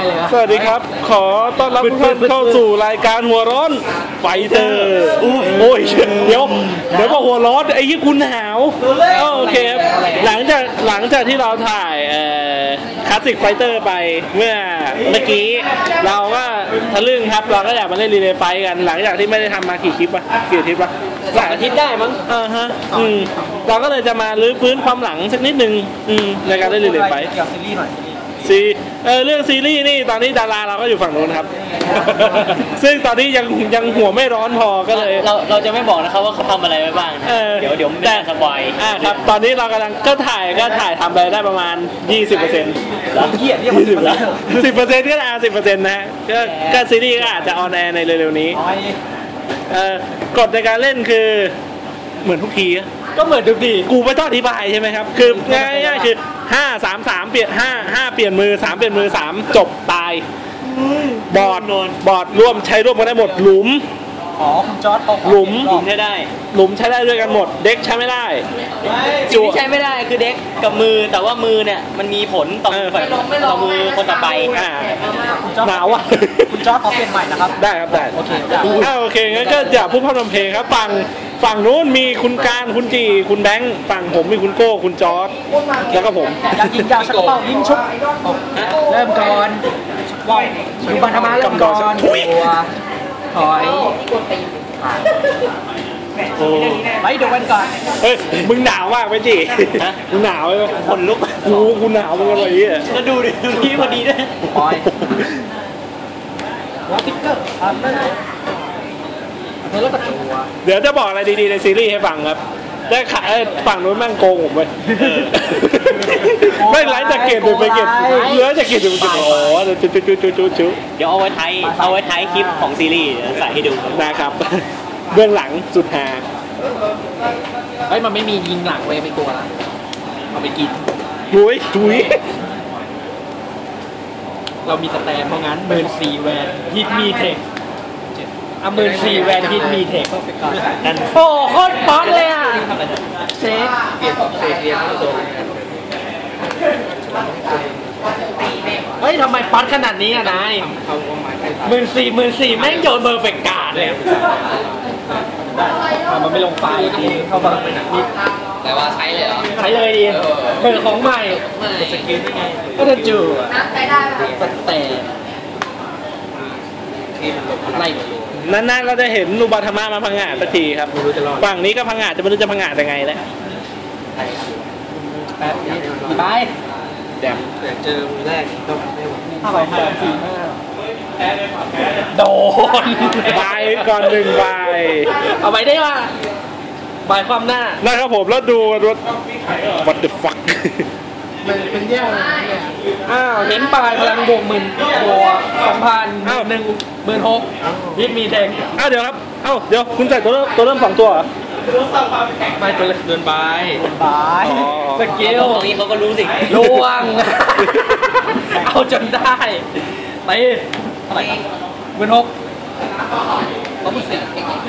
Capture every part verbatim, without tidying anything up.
เลยครับสวัสดีครับขอต้อนรับทุกท่านเข้าสู่รายการหัวร้อนไฟเตอร์โอ้ยเดี๋ยวเดี๋ยวบอกหัวร้อนไอ้ยี่คุณหนาวโอเคครับหลังจากหลังจากที่เราถ่ายเอ่อคลาสสิกไฟเตอร์ไปเมื่อเมื่อกี้เราก็ทะลึ่งครับเราก็อยากมาเล่นรีเลย์ไฟกันหลังจากที่ไม่ได้ทำมากี่คลิปอะกี่คลิปอะหลายอาทิตย์ได้มั้งอ่าฮะอืมเราก็เลยจะมาลื้อฟื้นความหลังสักนิดนึงอืมในการเล่นรีเลย์ไฟเกี่ยวกับซีรีส์หน่อยซีเออเรื่องซีรีส์นี่ตอนนี้ดาราเราก็อยู่ฝั่งนู้นครับ ซึ่งตอนนี้ยังยังหัวไม่ร้อนพอก็เลยเราเราจะไม่บอกนะครับว่าเขาทำอะไรไว้บ้างเดี๋ยวเดี๋ยวไม่สบายอ่าครับตอนนี้เรากำลังก็ถ่ายก็ถ่ายทำไปได้ประมาณ ยี่สิบเปอร์เซ็นต์แล้วเกียรติยี่สิบแล้วสิบเปอร์เซ็นต์ก็อ่าสิบเปอร์เซ็นต์นะฮะก็ก็ซีรีส์ก็อาจจะออนแอร์ในเร็วๆนี้เอ่อกฎในการเล่นคือเหมือนทุกทีก็เหมือนทุกทีกูไม่ต้องอธิบายใช่ไหมครับคือง่ายๆคือห้าสามสามเปลี่ยนห้าห้าเปลี่ยนมือสามเปลี่ยนมือสามจบตายบอร์ดบอร์ดร่วมใช้ร่วมกันได้หมดหลุมอ๋อคุณจอร์ดเขาหลุมหลุมใช้ได้หลุมใช้ได้ด้วยกันหมดเด็กใช้ไม่ได้สิ่งที่ใช้ไม่ได้คือเด็กกับมือแต่ว่ามือเนี่ยมันมีผลต่อต่อมือคนต่อไปอ่าหนาวอ่ะคุณจอร์ดเขาเปลี่ยนใหม่นะครับได้ครับได้โอเคอ่าโอเคงั้นก็อย่าพูดพร่ำทำเพลงครับฝั่งฝั่งนู้นมีคุณการคุณจีคุณแบงค์ฝั่งผมมีคุณโก้คุณจอร์ดแล้วก็ผมอยากยิงยาวชักเป้ายิงชุบเริ่มก่อนว่ายดูบันธมาเริ่มก่อนตัวถอยโอ้ไปดูกันก่อนเฮ้ยมึงหนาวมากไหมจีฮะมึงหนาวไหมคนลุกกูกูหนาวมึงอะไรอ่ะก็ดูดิดูนี่พอดีด้วยปอยวอลติ๊กเกอร์อ่านได้เดี๋ยวจะบอกอะไรดีๆในซีรีส์ให้ฟังครับได้ข่าวฝั่งนู้นแม่งโกงผมไปไม่ไล่จากเกตหรือไปเกตเลื้อจากเกตหรือไปเกตโอ้จุ๊จุ๊จุ๊จุ๊จุ๊จุ๊เดี๋ยวเอาไว้ท้ายเอาไว้ท้ายคลิปของซีรีส์ใส่ให้ดูนะครับเบื้องหลังสุดฮาเฮ้ยมันไม่มียิงหลังเลยไม่กลัวละเอาไปกินถุยถุยเรามีสแตนเพราะงั้นเบิร์นซีแวนฮิตมีเทคอามือสี่แวนฮิตมีเทคโอ้โคตรป๊อตเลยอ่ะเช็คเปลี่ยนเปลี่ยนเข้าตัวเฮ้ยทำไมป๊อตขนาดนี้อ่ะนายหมื่นสี่หมื่นสี่แม่งโยนเบอร์เฟกการ์ดเลยมันไม่ลงไฟดีเข้ามาเป็นนิดแต่ว่าใช้เลยเหรอใช้เลยดีเบอร์ของใหม่สกิลได้ไงก็จะจู่ใช้ได้สเตตไล่นานๆเราจะเห็นนูบาธมามาพังงาสักทีครับฝั่งนี้ก็พังงาจะไม่รู้จะพังงายังไงแล้วไปแดมเจอมือแรกต้องไม่หวังห้าใบห้าสี่ห้าโดนใบก่อนหนึ่งใบเอาไปได้ว่าใบความหน้านะครับผมแล้วดูรถ what the fuck เป็นแย่อ้าวเน้นปลายพลังบวกหมื่นบวกสองพันอ้าวหนึ่งหมื่นหกยิดมีแดงอ้าวเดี๋ยวครับอ้าวเดี๋ยวคุณใส่ตัวเริ่มตัวเริ่มสองตัวเหรอไม่ตัวเล่นเดินบายบายสกิลตรงนี้เขาก็รู้สิล่วงเอาจนได้ไปเท่าไหร่หมื่นหกเขาพูดสิ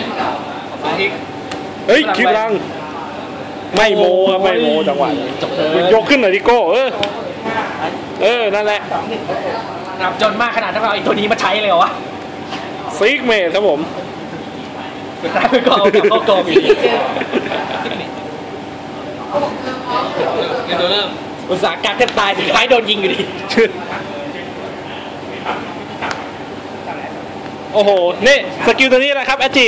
เฮ้ยคลิปลังไม่โมครับไม่โมจังหวะยกขึ้นหน่อยดิโก้เออเออนั่นแหละนับจนมากขนาดที่เอาไอ้ตัวนี้มาใช้เลยเหรอวะซิกเมทครับผมสุดท้ายก็เอาเข้ากองอีกเดี๋ยวเริ่มอุตสาหกรรมแทบตายสุดท้ายโดนยิงอยู่ดีโอ้โหนี่สกิลตัวนี้แหละครับแอจี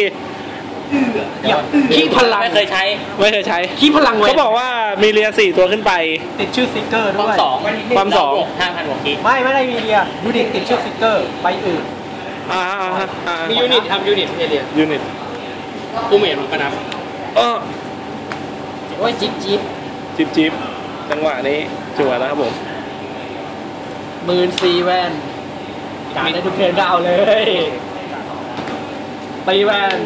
ขี้พลังไม่เคยใช้ไม่เคยใช้ขี้พลังเขาบอกว่ามีเรียสี่ตัวขึ้นไปติดชื่อสติ๊กเกอร์ด้วยความสองความสองห้าพันกว่าขี้ไม่ไม่ได้มีเรียยูนิตติดชื่อสติ๊กเกอร์ไปอื่นอ่ามียูนิตทำยูนิตเรียยูนิตกูเหม็นมันก็นับเออโอ้ยจิ๊บจิ๊บจิ๊บจิ๊บจังหวะนี้จั่วแล้วครับผมหมื่นสี่แวนการได้ทุกเทิร์นก็เอาเลยตีแวน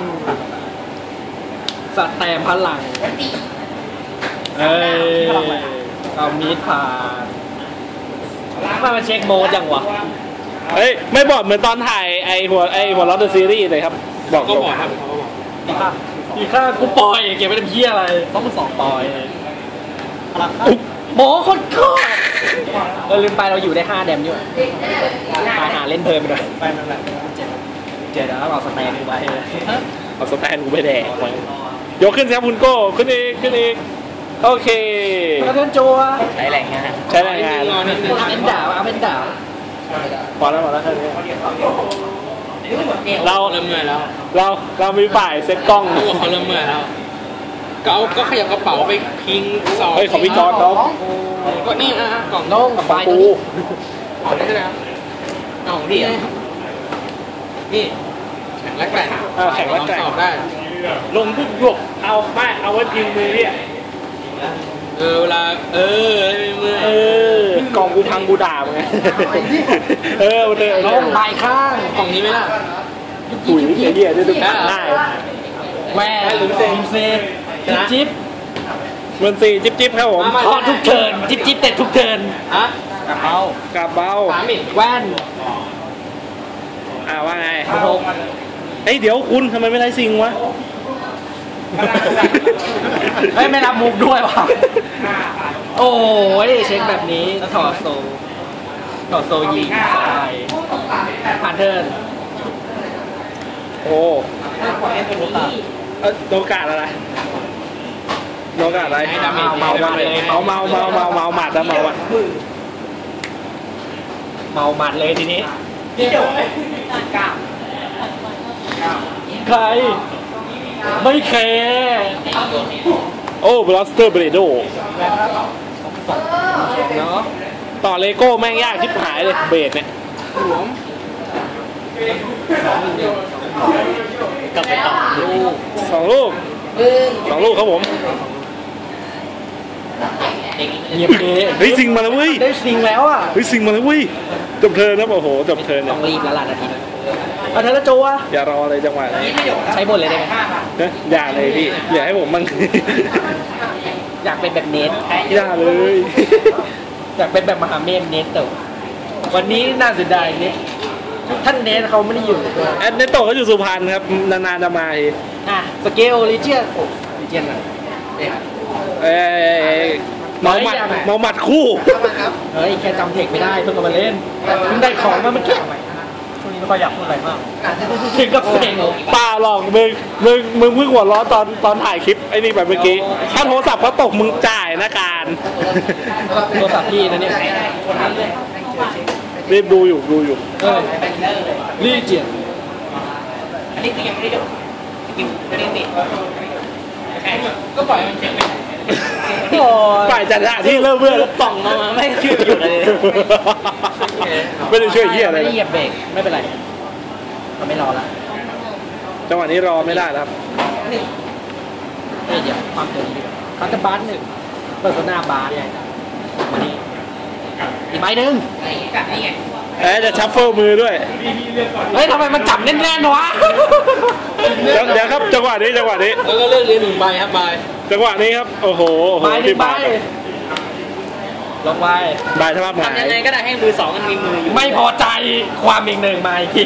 สแตมพลังเอ้ยเอามีดผ่านมามาเช็คโมดยังวะเฮ้ยไม่บอกเหมือนตอนถ่ายไอหัวไอหัวล้อเดอะซีรีส์เลยครับบอกก็บอกครับอีค่าอีค่ากูปล่อยเก็บไว้ทำเพี้ยอะไรต้องเป็นสองปล่อยโมคนโคตรเออลืมไปเราอยู่ได้ห้าแดมอยู่ไปหาเล่นเพลินไปหน่อยไปไปไปเจอแล้วเราสแตนดูไปเลยเอาสแตนกูไปแดกไว้ยกขึ้นครับคุณโก้ขึ้นอีกขึ้นอีกโอเคแล้วเพื่อนจัวใช้แรงงานใช้แรงงานเอาเป็นดาวเอาเป็นดาวพอแล้วพอแล้วแค่นี้เราเริ่มเมื่อยแล้วเราเรามีฝ่ายเซ็ตกล้องตัวเขาเริ่มเมื่อยแล้ว ก็เอาก็ขยับกระเป๋าไปพิงสองเฮ้ยของพี่จอร์ดเขาก็นี่อ่ะกล่องโล่งกับขไฟองกูเอาได้แล้วเอาของพี่อ่ะนี่แข็งและแกร่งเออแข่งแล้วแข่งสอบได้ลงทุกหยกเอาไม่เอาไว้พิงมือเนี่ยเออเวลาเออไม่เมื่อยเออกล่องกูพังกูด่ามึงไงเออมันเลยโล่งใบข้างกล่องนี้ไหมล่ะปุ๋ยไอ้เหี้ยจะดูผ่านได้แหวนหรือเซมเซจิ๊บเงินสี่จิ๊บจิ๊บครับผมเคาะทุกเทิร์นจิ๊บจิ๊บเตะทุกเทิร์นฮะกระเป๋ากระเป๋าสามอีกแว่นอ่าว่าไงโล่งเฮ้ยเดี๋ยวคุณทำไมไม่ไล่ซิงวะเฮ้ยไม่รับมุกด้วยว่ะโอ้ยเช็คแบบนี้ถอดโซถอดโซยิงสองใบผ่านเทิร์นโอ้เออโดกาดอะไรโดกาดอะไรเมาเมาหมัดเลยเมาเมาเมาเมาเมาหมัดแล้วเมาอ่ะเมาหมัดเลยทีนี้ใครไม่แคร์โอ้บลัสเตอร์เบรโดเนาะต่อเลโก้แม่งยากทิบหายเลยเบรดเนี่ยหลวมกลับไปต่อสองลูกสองลูกครับผมเงียบเลยเฮ้ยซิงมาแล้วเว้ยได้ซิงแล้วอ่ะเฮ้ยซิงมาแล้วเว้ยจบเทิร์นนะโอ้โหจบเทิร์นต้เนี่อย งรีบแล้วล่ะนาทีนี้เอาเธอละจูวะอย่ารอเลยจังหวะนี้ใช้บนเลยได้ไหมนะอย่าเลยพี่อย่าให้ผมมันอยากเป็นแบบเนทอย่าเลยอยากเป็นแบบมหาเมธเนทเต๋อวันนี้น่าเสียดายเนทท่านเนทเขาไม่ได้อยู่ด้วยแอดเนตโตก็อยู่สุพรรณครับนานๆจะมาทีอ่ะสเกลลิเจียนโอ้ลิเจียนอะไรเอ้ยเมาหมัดเมาหมัดคู่เฮ้ยแค่จำเทคไม่ได้เพิ่งเอามาเล่นเพิ่งได้ของมาเมื่อกี้ช่วงนี้ไม่ค่อยอยากพูดอะไรมากถึงกับเซ็งป้าหรอกมึงมึงมึงเพิ่งหัวเร้อนตอนตอนถ่ายคลิปไอ้นี่ไปเมื่อกี้ถ้าโทรศัพท์เขาตกมึงจ่ายนะการโทรศัพท์พี่นะเนี่ยรีบดูอยู่ดูอยู่เออลิเจียนอันนี้คือยังไม่ได้ดูกินไม่ได้ติดก็ปล่อยมันเช็คไปโอ้ยฝ่ายจัดหาที่เริ่มเบื่อแล้วต่องมาไม่ช่วยหยุดเลยไม่ได้ช่วยเหี้ยอะไรไม่ได้เหยียบเบรกไม่เป็นไรเราไม่รอละจังหวะนี้รอไม่ได้แล้วครับเฮ้ยเดี๋ยวความตัวนี้เขาจะบาสหนึ่งเปิดตัวหน้าบาสเนี่ยมานี่อีกใบหนึ่งเอ๊ะจะชัฟเฟิลมือด้วยเฮ้ยทำไมมันจับแน่นๆวะเดี๋ยวเดี๋ยวครับจังหวะนี้จังหวะนี้แล้วก็เลือกเรียนหนึ่งใบครับใบจังหวะนี้ครับโอ้โหโอ้โหใบหนึ่งใบที่ลงไว้ใบทภาพหงาทำยังไงยก็ได้ให้มือสองมันมีมืออยู่ไม่พอใจความอีกหนึ่งมาอีกที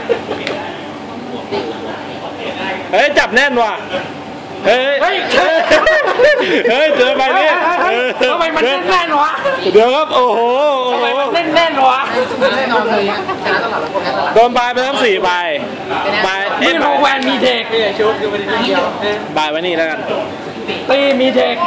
เฮ้ยจับแน่นว่ะเฮ้ยเฮ้ยเฮ้ยเจอใบนี้เฮ้ยเฮ้ยทำไมมันแน่นๆวะเดี๋ยวครับโอ้โหโอ้ทำโหไมมันแน่นๆวะแน่นอนเลยโดนใบไปทั้งสี่ใบใบมีเอ็ดโนแวนมีเทคไม่ใช่ชุดคือไม่ได้เดียวใบไว้นี่แล้วกันตีมีเทค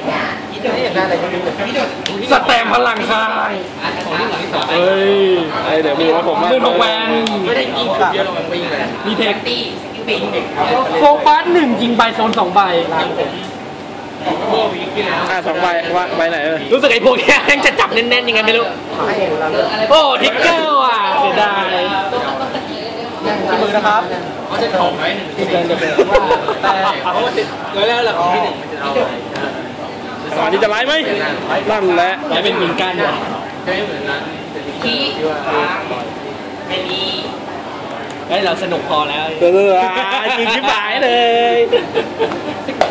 สแตมพลังคาง เฮ้ยเอ้ยเดี๋ยวมีว่าผมว่ามือโนแวนไม่ได้ยิงชุดเดียวเราไปยิงเลยมีเทคโฟกัสหนึ่งยิงใบโซนสองใบโบ้ยิงกี่แล้วอ่ะสองใบว่าใบไหนเออรู้สึกไอ้พวกเนี้ยแม่งจะจับแน่นๆยังไงไม่รู้ โอ้ทิกเกอร์ว่ะเสียดายที่มือนะครับเขาจะของไหมหนึ่งที่เดินจะเป็นแต่เพราะว่าติดแล้วแล้วหลักของที่หนึ่งมันจะเอาสวัสดีจะไลฟ์ไหมนั่นแหละได้เป็นวิงกันว่ะใช่เหมือนนั้นที่ไม่มีเฮ้ยเราสนุกพอแล้วเออจริงชิบหายเลย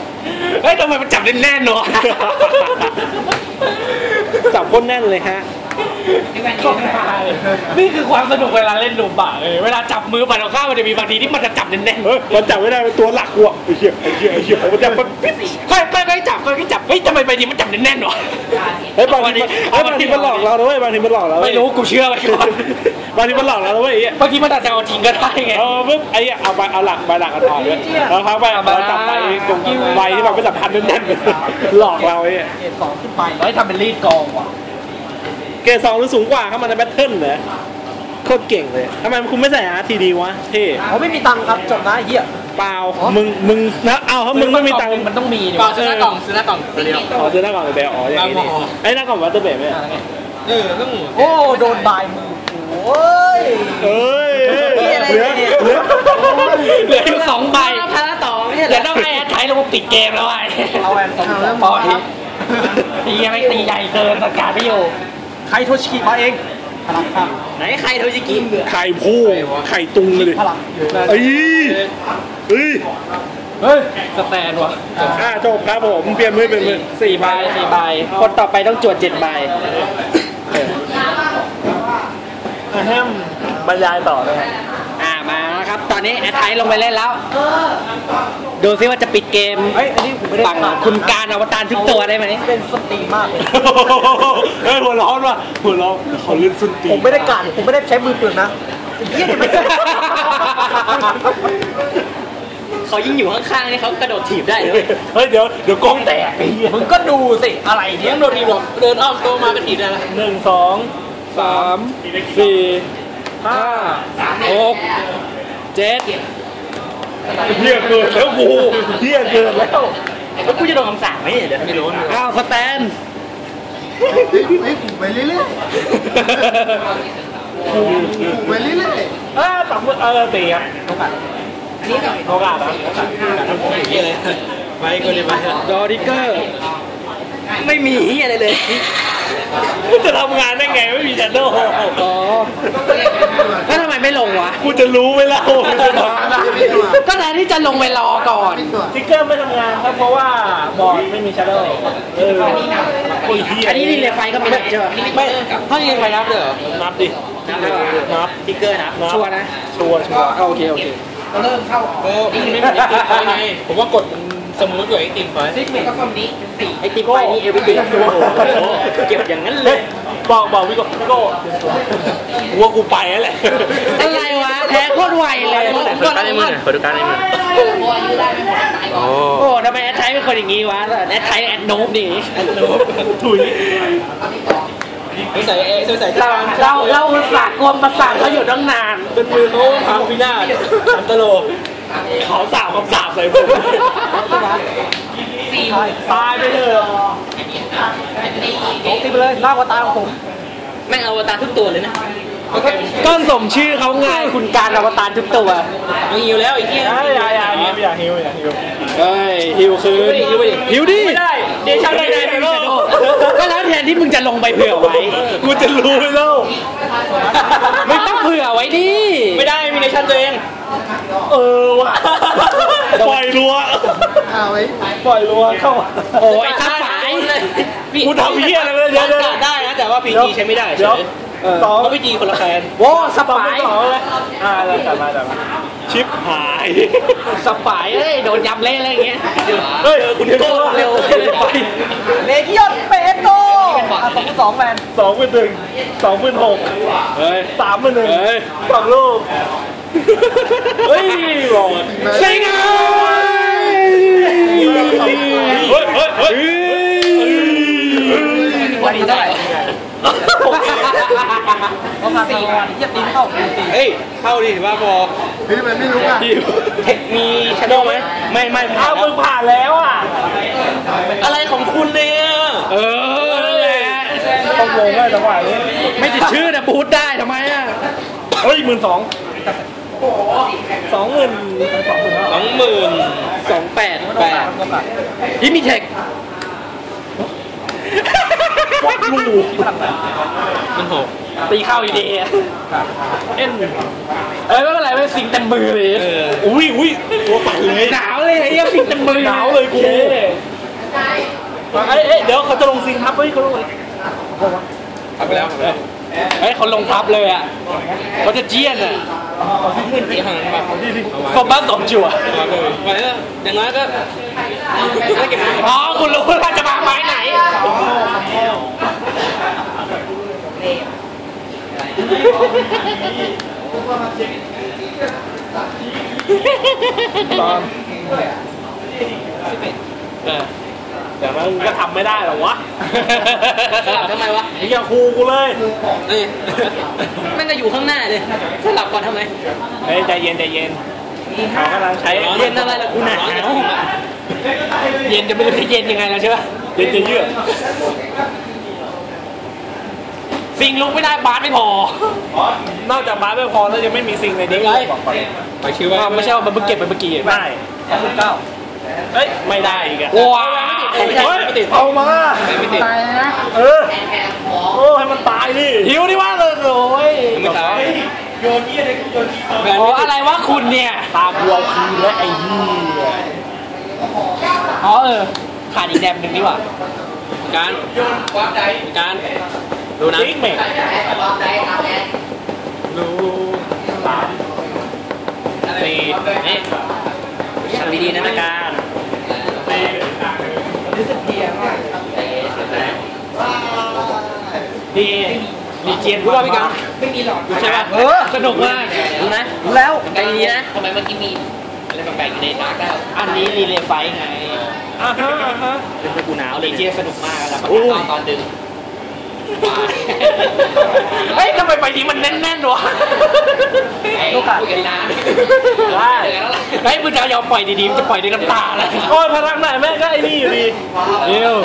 เฮ้ยทำไมมันจับแน่นๆเนาะจับก้นแน่นเลยฮะนี่คือความสนุกเวลาเล่นหนุ่มบ่าเลยเวลาจับมือฝ่ายตรงข้ามมันจะมีบางทีที่มันจะจับแน่นๆเฮ้ยมันจับไม่ได้เป็นตัวหลักกูอ่ะไอ้เหี้ยไอ้เหี้ยไอ้เหี้ยมันจับมันปิ๊ดค่อยๆค่อยๆจับค่อยๆจับเฮ้ยทำไมไปทีมันจับแน่นๆวะเฮ้ยบางทีเฮ้ยบางทีมันหลอกเราด้วยบางทีมันหลอกเราไม่รู้กูเชื่อไปก่อนบางทีมันหลอกเราด้วยไอ้เหี้ยบางทีมันอาจจะเอาทิ้งก็ได้ไงเออปุ๊บไอ้เหี้ยเอาไปเอาหลักใบหลักกันออกเลยแล้วพักไปเราจับไปกงใบที่มันไม่สัมพันธ์แน่นๆหลอกเราไอ้เหี้ยเกรดสองขึ้นไปแล้วให้ทำเป็นรีดกองว่ะเกรดสองหรือสูงกว่าเข้ามาในแบทเทิลเหรอโคตรเก่งเลยทำไมคุณไม่ใส่อาร์ทีดีวะเท่เขาไม่มีตังค์ครับจบนะไอ้เหี้ยเปล่ามึงมึงนะเอาถ้ามึงไม่มีตังค์มันต้องมีก่อนซื้อหน้ากล่องซื้อหน้ากล่องเดียวอ๋อซื้อหน้ากล่องเลยอ๋ออย่างนี้นี่ไอ้หน้ากล่องวัตเตอร์เบดไหมเออต้องโอ้โดนบายมือโอ้ยเอ้ยเหลือเหลือเหลืออยู่สองใบพาราต่อไม่ใช่เหรเดี๋ยอวต้องให้ใช้ลงมาปิดเกมแล้วไอ้เอาแอนสองสองปอยตียังไม่ตีใหญ่เกินประกาศไม่อยู่ใครโทชิกิมาเองพลังครับไหนใครโทจิกิไข่พูไข่ตุงเลยพลังเอ้ยเอ้ยเฮ้ยสแตนวะอ่าจบครับผมเปลี่ยนมือเปลี่ยนมือสี่ใบสี่ใบคนต่อไปต้องจวดเจ็ดใบแฮมบรรยายต่อเลยอ่ามาแล้วครับ ตอนนี้แอดไทลงไปเล่นแล้ว ดูซิว่าจะปิดเกมเฮ้ยอันนี้ผมไม่ได้ฝั่งคุณการอวตารทุกตัวได้ไหมเป็นสตรีมากเลยเฮ้ยหัวร้อนว่ะหัวร้อนเขาเล่นสุนตีผมไม่ได้การผมไม่ได้ใช้มือเปลือกนะเยี่ยมเลยเขายิ่งอยู่ข้างๆนี่เขากระโดดถีบได้เลยเฮ้ยเดี๋ยวเดี๋ยวกล้องแตกไอ้เหี้ยมึงก็ดูสิอะไรเนี่ยโดนทีบอกเดินอ้อมโตมาก็ถีบได้ละหนึ่งสองสามสี่ห้าหกเจ็ดเฮียเกินแล้วกูเฮียเกินแล้วแล้วกูจะโดนคำสั่งไหมเนี่ยเดี๋ยวไม่รู้อ้าวสแตนไปเรื่อยๆไปเรื่อยอ่าตับมือเออตีครับโอกาสนะโอกาสนะนี่เลยไปก็เลยไปดอริเกอร์ไม่มีเฮียอะไรเลยจะทำงานได้ไงไม่มีจันโดอ๋อแล้วทำไมไม่ลงวะกูจะรู้ไหมเล่าก็แทนที่จะลงไปรอก่อนสติ๊กเกอร์ไม่ทำงานครับเพราะว่าบอร์ดไม่มีชัดโดเออโอ้ยเฮียอันนี้นี่เลไฟก็ไม่ได้ใช่ไหมไม่ถ้านี่เลไฟนับเลยเหรอนับดิ นับติ๊กเกอร์นะนับชัวร์นะชัวร์ชัวร์โอเคโอเคโอ้มันไม่เหมือนไอติมไฟไงผมว่ากดมันสมูทกว่าไอติมไฟไอติ๊กไฟนี่เอวิติเก็บอย่างนั้นเลเฮ้ยยบอกบอกพี่โก้พี่โก้กลัวกูไปแล้วแหละอะไรวะแพ้โคตรไวเลยเปิดการในมือเปิดการในมือโอ้โอ้ทำไมแอดไทยเป็นคนอย่างงี้วะแอดไทยแอดโนบดิแอดโนบถุยใส่เอใส่เราเราเราอุตส่าห์กลมประสาทเขาอยู่ตั้งนานเป็นมือเขาพังพินาศอันตลกเขาสาบคำสาบใส่ผม ตายไปเลยลงตีไปเลยลากว่าตาของผมแม่งอวตารทุกตัวเลยนะต้นสมชื่อเขาไงคุณการอวตารทุกตัวมึงหิวแล้วไอ้เหี้ยอย่าอย่าอย่าอย่าหิวอย่าหิวเฮ้ยหิวคืนหิวไปดิหิวดิไม่ได้เดชาได้ไงฮีโร่ก็แล้วแทนที่มึงจะลงไปเผื่อไว้กูจะรู้ไหมเล่าไม่ต้องเผื่อไว้ดิไม่ได้มีเนชั่นตัวเองเออว่ะปล่อยรัวๆเอาไว้ปล่อยรัวเข้าโอ้ยทับฝายกูทำเหี้ยอะไรไม่ได้เดี๋ยวเดี๋ยวได้นะแต่ว่าพีจีใช้ไม่ได้เดี๋ยวสองเพราะพีจีคนละแคนโว้สสองปายสองเลยอ่าแล้วจัดมาจัดมาชิปหายสปายเอ้ยโดนยำเละอะไรอย่างเงี้ยเฮ้ยคุณโก้เร็วไปเลกิออนเปโตสองสองแมนสองเป็นหนึ่งสองเป็นหกเฮ้ยสามเป็นหนึ่งเฮ้ยสองลูกเฮ้ยบอกเซ็งอ่ะเฮ้ยเฮ้ยเฮ้ยวันนี้เท่าไหร่เขาพาสี่วันเทียบดิ้นเข้าสี่เฮ้ยเข้าดิว่าพอพี่มันไม่รู้อ่ะมีชาโดว์ไหมไม่ไม่อ้าวมึงผ่านแล้วอ่ะอะไรของคุณเนี่ยเออนั่นแหละต้องงงเลยจังหวะนี้ไม่ติดชื่อนะบูทได้ทำไมอ่ะเฮ้ยหมื่นสองสองหมื่นสองหมื่นสองหมื่นสองแปดแปดยิมิเทควัดลูกมันหกตีเข้าอยู่ดีอะเอ็นเอ้ยไม่เป็นไรไม่สิงเต็มมือเลยเอออุ้ยอุ้ยตัวสั่นเลยหนาวเลยไอ้เหี้ยสิงเต็มมือหนาวเลยกูเอ้ยเอ้ยเดี๋ยวเขาจะลงซิงครับเฮ้ยเขาลงทำไปแล้วทำไปแล้วเฮ้ยเขาลงทับเลยอ่ะเขาจะเจี้ยนอ่ะหมื่นเจ็ดพันบาทเขาบ้านสมจั่วไว้แล้วอย่างน้อยก็ไม่เก็บอ๋อคุณรู้ว่าจะมาไม้ไหนตอนเออแต่มันก็ทำไม่ได้หรอวะสลับทำไมวะนี่อย่าคูกูเลยเอ้ยแม่งก็อยู่ข้างหน้าเลยสลับก่อนทำไมเฮ้ยใจเย็นใจเย็นเขากำลังใช้เย็นอะไรล่ะกูหนาวเย็นจะไม่รู้จะเย็นยังไงแล้วใช่ปะเย็นจะเยือกซิงลุกไม่ได้บาสไม่พอนอกจากบาสไม่พอแล้วยังไม่มีซิงในนี้เลยไปชื่อว่าไม่ใช่ว่ามันเพิ่งเก็บไปเมื่อกี้ได้เก้าเฮ้ยไม่ได้อีกอะว้าวไม่ติดเอามาไม่ติดตายนะเออโอ้ให้มันตายดิหิวดิว่าเลยโอ้ยไม่ตายอ๋ออะไรวะคุณเนี่ยตามวัวคืนและไอ้เหี้ยอ๋อเออขาดอีกแดมหนึ่งดีกว่าการการดูนะซิกเมกดูสามสี่นี่ทำดีๆนะนะการดีดีเจียนรู้ป่ะพี่กังใช่ป่ะเออสนุกมากรู้นะรู้แล้วใจดีๆนะทำไมเมื่อกี้มีอะไรแปลกๆอยู่ในดาร์กได้อันนี้รีเลย์ไฟท์ไงอ่าฮะอ่าฮะเป็นกูหนาวเลดียเจสนุกมากแล้วตอนตอนดึงเฮ้ยทำไมไปนี้มันแน่นๆวะลูกคุยกันนานได้เฮ้ยมึงจะยอมปล่อยดีๆมึงจะปล่อยด้วยน้ำตาเลยโอ้ยพลังไหนแม่ก็ไอ้นี่อยู่ดีเดี๋ยว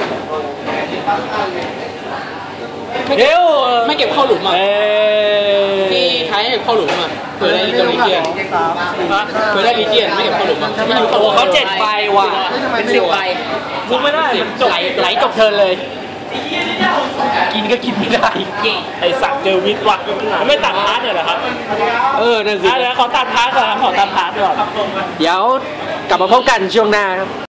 เดี๋ยวไม่เก็บเข้าหลุมอ่ะเอ้ที่ใช้ให้เก็บเข้าหลุมอ่ะเผื่อได้ลิเจียนสามสี่เผื่อได้ลิเจียนไม่เก็บเข้าหลุมอ่ะไม่อยู่โอ้เขาเจ็ดใบว่ะเป็นสิบใบมึงไม่ได้มันจบไหลไหลจบเทิร์นเลย กินก็กินไม่ได้ไอสัตว์เจอวิทย์ว่ะไม่ตัดพาร์ทเลยเหรอครับเออนั่นสิเดี๋ยวขอตัดพาร์ทก่อนครับขอตัดพาร์ทก่อนเดี๋ยวกลับมาพบกันช่วงหน้าครับ